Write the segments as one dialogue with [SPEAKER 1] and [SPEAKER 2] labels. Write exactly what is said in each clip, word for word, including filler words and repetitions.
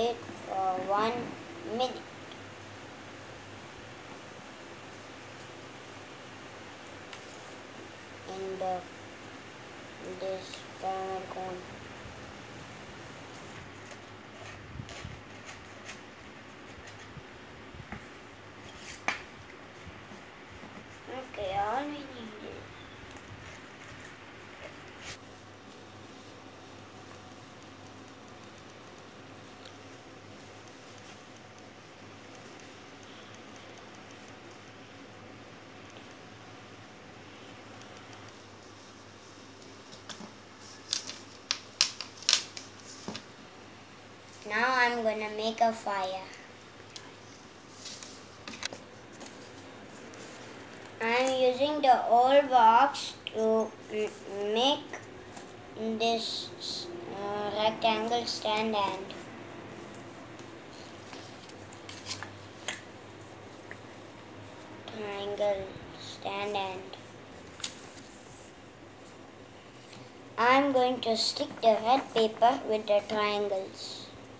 [SPEAKER 1] wait for one minute. In the this caramel cone. Okay, all we need is now I'm gonna make a fire. I'm using the old box to make this uh, rectangle stand and triangle stand and I'm going to stick the red paper with the triangles.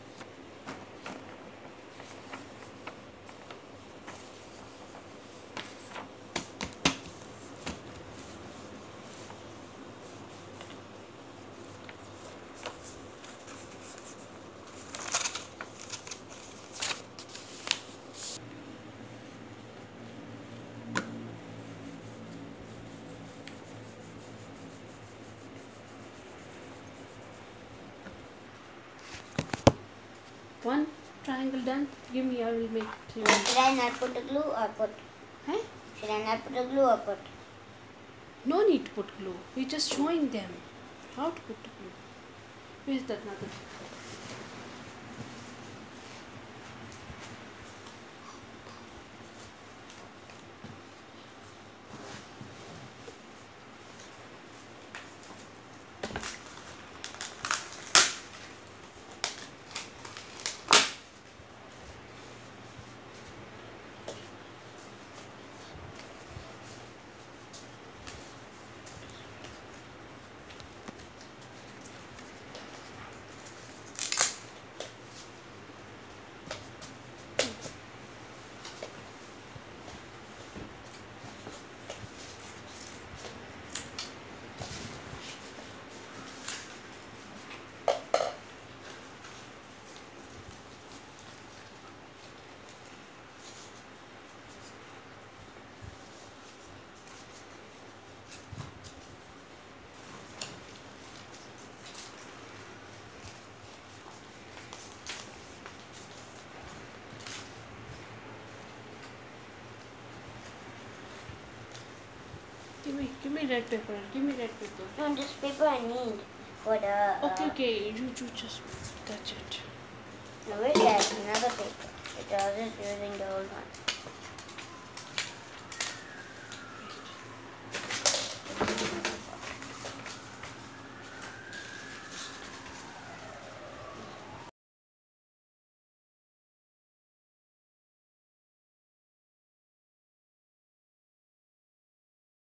[SPEAKER 2] One triangle done. Give me, I will make three.
[SPEAKER 1] Should I not put the glue or put?
[SPEAKER 2] Huh?
[SPEAKER 1] Should I not put the glue or put?
[SPEAKER 2] No need to put glue. We're just showing them how to put the glue. Where's that another? Give me, give me red paper. Give me red paper.
[SPEAKER 1] No, this paper I need for the. Uh,
[SPEAKER 2] okay, okay. You, you just touch it.
[SPEAKER 1] No, wait, there's another paper. It was just using the old one.